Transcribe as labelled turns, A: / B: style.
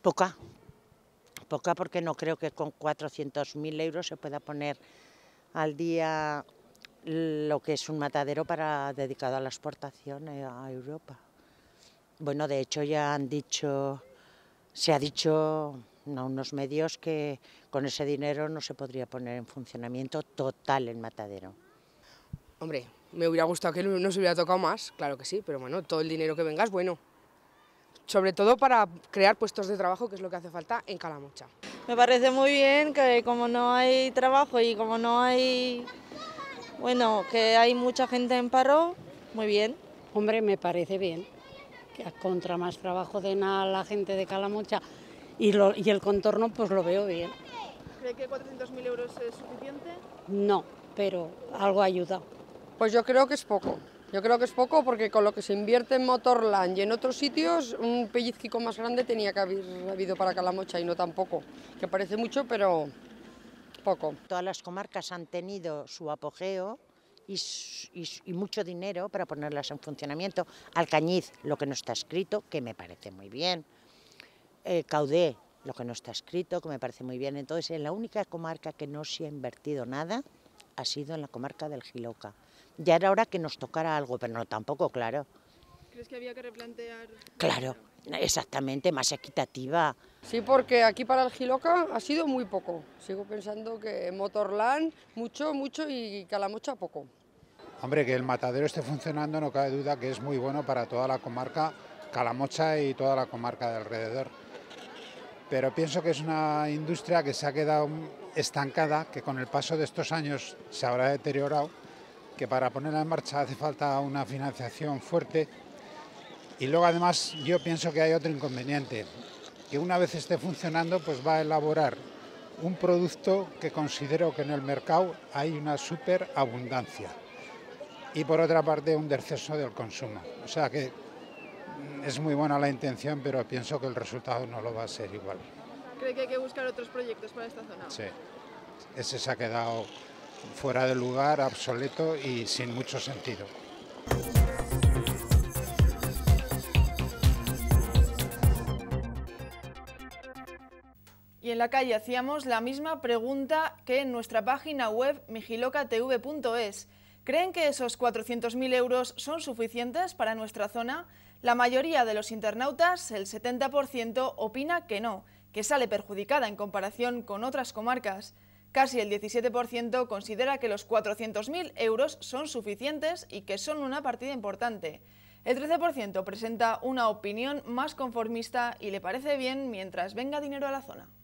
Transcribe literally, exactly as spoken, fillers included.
A: Poca, poca porque no creo que con cuatrocientos mil euros se pueda poner al día lo que es un matadero para dedicado a la exportación a Europa. Bueno, de hecho ya han dicho, se ha dicho a unos medios que con ese dinero no se podría poner en funcionamiento total el matadero.
B: Hombre, me hubiera gustado que nos hubiera tocado más, claro que sí, pero bueno, todo el dinero que venga es bueno. Sobre todo para crear puestos de trabajo, que es lo que hace falta en Calamocha.
C: Me parece muy bien que como no hay trabajo y como no hay, bueno, que hay mucha gente en paro, muy bien.
D: Hombre, me parece bien, que contra más trabajo den a la gente de Calamocha y, lo, y el contorno, pues lo veo bien.
E: ¿Cree que cuatrocientos mil euros es suficiente?
D: No, pero algo ayuda.
B: Pues yo creo que es poco. Yo creo que es poco porque con lo que se invierte en Motorland y en otros sitios, un pellizquico más grande tenía que haber habido para Calamocha y no tampoco, que parece mucho, pero poco.
A: Todas las comarcas han tenido su apogeo y, y, y mucho dinero para ponerlas en funcionamiento. Alcañiz, lo que no está escrito, que me parece muy bien. Eh, Caudé, lo que no está escrito, que me parece muy bien. Entonces, en la única comarca que no se ha invertido nada ha sido en la comarca del Jiloca. Ya era hora que nos tocara algo, pero no tampoco, claro.
E: ¿Crees que había que replantear?
A: Claro, exactamente, más equitativa.
B: Sí, porque aquí para el Jiloca ha sido muy poco. Sigo pensando que Motorland mucho, mucho y Calamocha poco.
F: Hombre, que el matadero esté funcionando no cabe duda que es muy bueno para toda la comarca, Calamocha y toda la comarca de alrededor. Pero pienso que es una industria que se ha quedado estancada, que con el paso de estos años se habrá deteriorado, que para ponerla en marcha hace falta una financiación fuerte. Y luego además yo pienso que hay otro inconveniente, que una vez esté funcionando pues va a elaborar un producto que considero que en el mercado hay una súper abundancia y por otra parte un descenso del consumo. O sea que es muy buena la intención, pero pienso que el resultado no lo va a ser igual.
E: ¿Cree que hay que buscar otros proyectos para esta zona?
F: Sí, ese se ha quedado fuera de lugar, obsoleto y sin mucho sentido.
E: Y en la calle hacíamos la misma pregunta que en nuestra página web mijilocatv punto es. ¿Creen que esos cuatrocientos mil euros son suficientes para nuestra zona? La mayoría de los internautas, el setenta por ciento, opina que no, que sale perjudicada en comparación con otras comarcas. Casi el diecisiete por ciento considera que los cuatrocientos mil euros son suficientes y que son una partida importante. El trece por ciento presenta una opinión más conformista y le parece bien mientras venga dinero a la zona.